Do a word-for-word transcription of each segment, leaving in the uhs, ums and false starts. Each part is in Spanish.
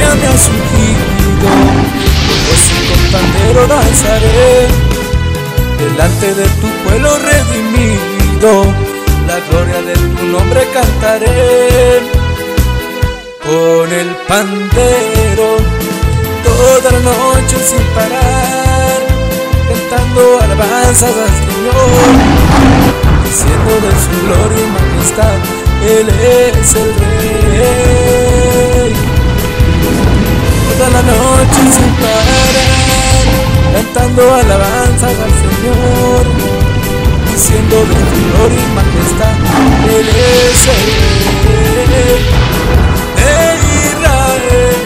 alegría me has ungido, con voz y con pandero danzaré, delante de tu pueblo redimido, la gloria de tu nombre cantaré. Con el pandero toda la noche sin parar, cantando alabanzas al Señor, diciendo de su gloria y majestad, Él es el Rey. Toda la noche sin parar, cantando alabanzas al Señor, diciendo de su gloria y majestad, Él es el Rey de Israel.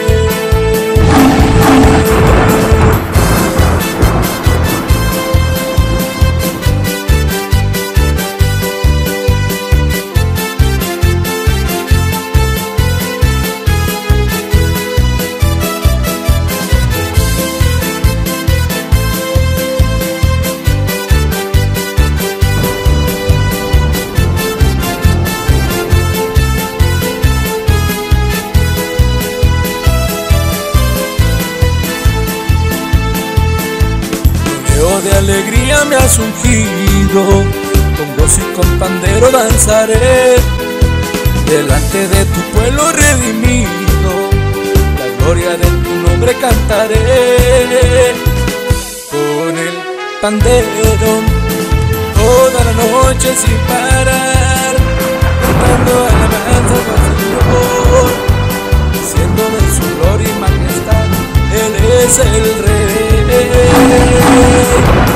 De alegría me has ungido, con voz y con pandero danzaré, delante de tu pueblo redimido, la gloria de tu nombre cantaré. Con el pandero toda la noche sin parar, cantando alabanzas al Señor, diciendo de su gloria y majestad, Él es el Rey.